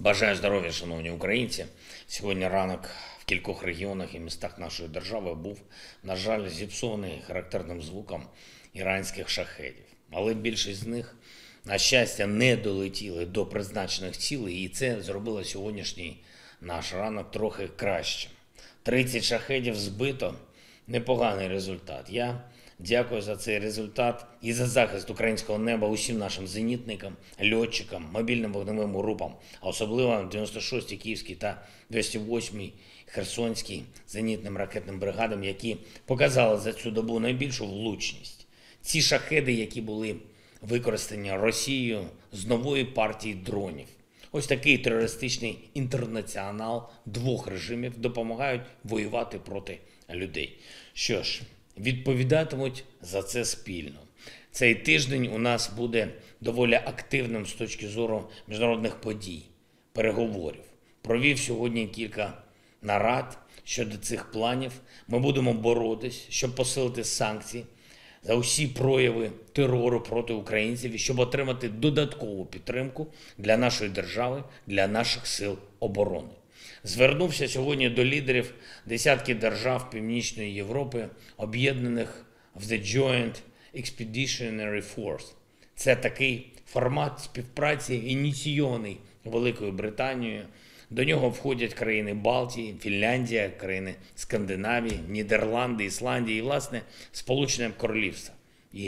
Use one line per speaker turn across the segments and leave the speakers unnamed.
Бажаю здоров'я, шановні українці. Сьогодні ранок в кількох регіонах і містах нашої держави був, на жаль, зіпсований характерним звуком іранських шахедів. Але більшість з них, на щастя, не долетіли до призначених цілей, і це зробило сьогоднішній наш ранок трохи кращим. 30 шахедів збито – непоганий результат. Я дякую за цей результат і за захист українського неба усім нашим зенітникам, льотчикам, мобільним вогневим групам, а особливо 96-й Київській та 208-й Херсонській зенітним ракетним бригадам, які показали за цю добу найбільшу влучність. Ці шахеди, які були використані Росією з нової партії дронів. Ось такий терористичний інтернаціонал двох режимів допомагають воювати проти людей. Що ж, відповідатимуть за це спільно. Цей тиждень у нас буде доволі активним з точки зору міжнародних подій, переговорів. Провів сьогодні кілька нарад щодо цих планів. Ми будемо боротись, щоб посилити санкції за усі прояви терору проти українців і щоб отримати додаткову підтримку для нашої держави, для наших сил оборони. Звернувся сьогодні до лідерів десятки держав Північної Європи, об'єднаних в The Joint Expeditionary Force. Це такий формат співпраці, ініційований Великою Британією. До нього входять країни Балтії, Фінляндія, країни Скандинавії, Нідерланди, Ісландія і, власне, Сполучене Королівство. І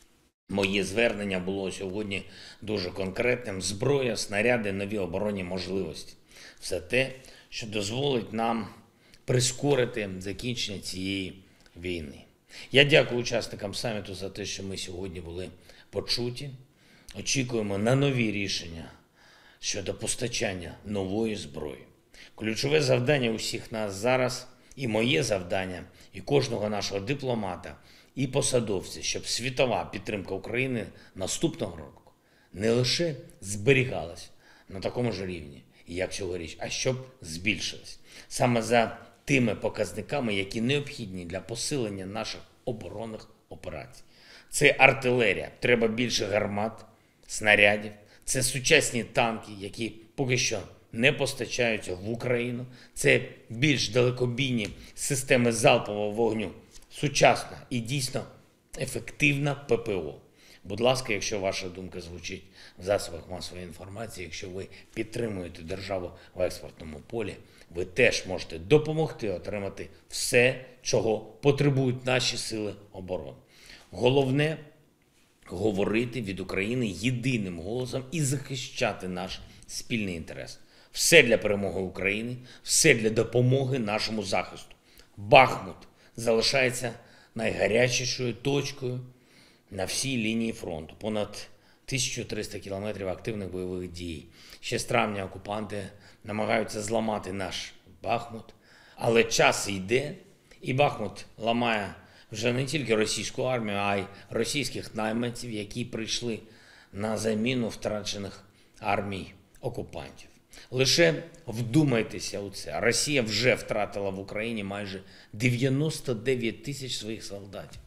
моє звернення було сьогодні дуже конкретним. Зброя, снаряди, нові оборонні можливості. Все те, що дозволить нам прискорити закінчення цієї війни. Я дякую учасникам саміту за те, що ми сьогодні були почуті. Очікуємо на нові рішення щодо постачання нової зброї. Ключове завдання усіх нас зараз, і моє завдання, і кожного нашого дипломата, і посадовця, щоб світова підтримка України наступного року не лише зберігалась на такому ж рівні, як цьогоріч, а щоб збільшилась. Саме за тими показниками, які необхідні для посилення наших оборонних операцій. Це артилерія, треба більше гармат, снарядів, це сучасні танки, які поки що не постачаються в Україну. Це більш далекобійні системи залпового вогню, сучасна і дійсно ефективна ППО. Будь ласка, якщо ваша думка звучить в засобах масової інформації, якщо ви підтримуєте державу в експортному полі, ви теж можете допомогти отримати все, чого потребують наші сили оборони. Головне – говорити від України єдиним голосом і захищати наш спільний інтерес. Все для перемоги України, все для допомоги нашому захисту. Бахмут залишається найгарячішою точкою на всій лінії фронту. Понад 1300 кілометрів активних бойових дій. Ще з травня окупанти намагаються зламати наш Бахмут. Але час йде, і Бахмут ламає вже не тільки російську армію, а й російських найманців, які прийшли на заміну втрачених армій окупантів. Лише вдумайтеся у це. Росія вже втратила в Україні майже 99 тисяч своїх солдатів.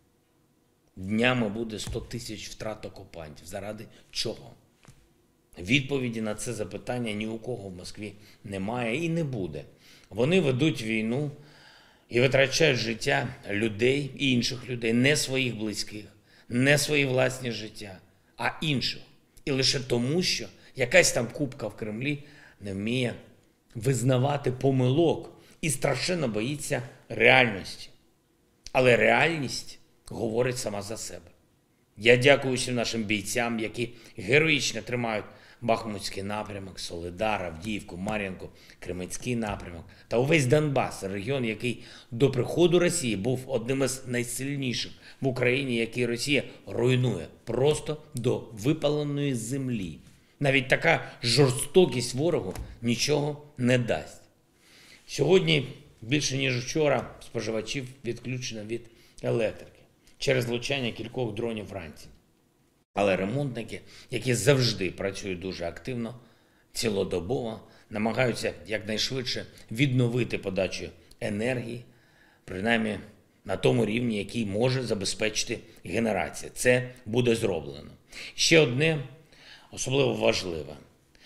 Днями буде 100 тисяч втрат окупантів. Заради чого? Відповіді на це запитання ні у кого в Москві немає і не буде. Вони ведуть війну і витрачають життя людей і інших людей, не своїх близьких, не свої власні життя, а інших. І лише тому, що якась там купка в Кремлі не вміє визнавати помилок і страшенно боїться реальності. Але реальність говорить сама за себе. Я дякую всім нашим бійцям, які героїчно тримають Бахмутський напрямок, Солидар, Авдіївку, Мар'їнку, Кременський напрямок та увесь Донбас, регіон, який до приходу Росії був одним із найсильніших в Україні, який Росія руйнує просто до випаленої землі. Навіть така жорстокість ворогу нічого не дасть. Сьогодні більше ніж вчора споживачів відключено від електрики через влучання кількох дронів вранці. Але ремонтники, які завжди працюють дуже активно, цілодобово, намагаються якнайшвидше відновити подачу енергії, принаймні на тому рівні, який може забезпечити генерація. Це буде зроблено. Ще одне особливо важливе.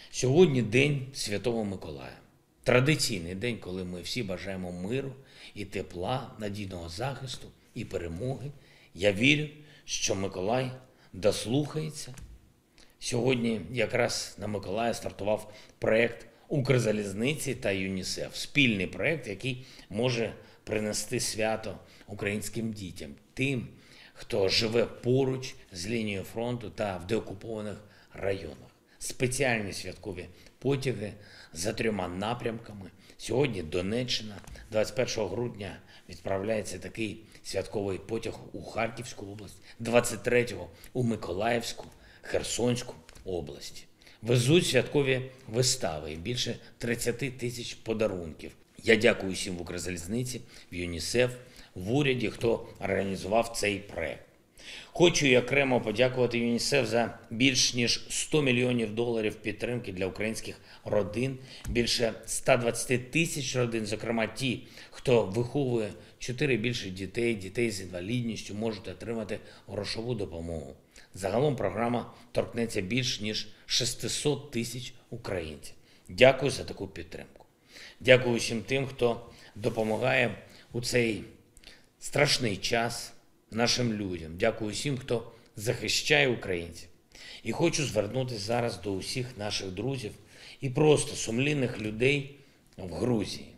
Сьогодні День Святого Миколая. Традиційний день, коли ми всі бажаємо миру і тепла, надійного захисту і перемоги. Я вірю, що Миколай дослухається. Сьогодні якраз на Миколая стартував проєкт Укрзалізниці та ЮНІСЕФ. Спільний проєкт, який може принести свято українським дітям, тим, хто живе поруч з лінією фронту та в деокупованих районах. Спеціальні святкові потяги за 3 напрямками. Сьогодні Донеччина, 21 грудня відправляється такий святковий потяг у Харківську область, 23-го у Миколаївську, Херсонську області. Везуть святкові вистави і більше 30 тисяч подарунків. Я дякую всім в Укрзалізниці, в ЮНІСЕФ, в уряді, хто організував цей проект. Хочу і окремо подякувати ЮНІСЕФ за більш ніж $100 мільйонів підтримки для українських родин, більше 120 тисяч родин, зокрема ті, хто виховує 4 і більше дітей, дітей з інвалідністю, можуть отримати грошову допомогу. Загалом програма торкнеться більш ніж 600 тисяч українців. Дякую за таку підтримку. Дякую всім тим, хто допомагає у цей страшний час нашим людям. Дякую всім, хто захищає українців. І хочу звернутися зараз до усіх наших друзів і просто сумлінних людей в Грузії.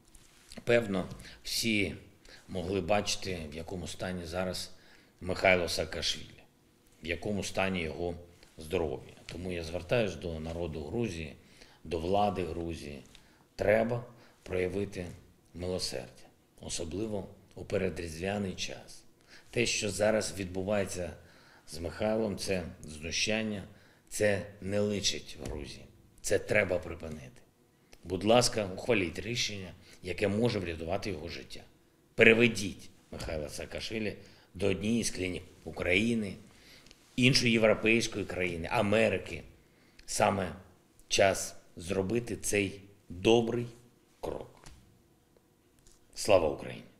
Певно, всі могли бачити, в якому стані зараз Михайло Саакашвілі, в якому стані його здоров'я. Тому я звертаюся до народу Грузії, до влади Грузії. Треба проявити милосердя, особливо у передріздвяний час. Те, що зараз відбувається з Михайлом, це знущання, це не личить в Грузії. Це треба припинити. Будь ласка, ухваліть рішення, яке може врятувати його життя. Переведіть Михайла Саакашвілі до однієї з клінік України, іншої європейської країни, Америки. Саме час зробити цей добрий крок. Слава Україні!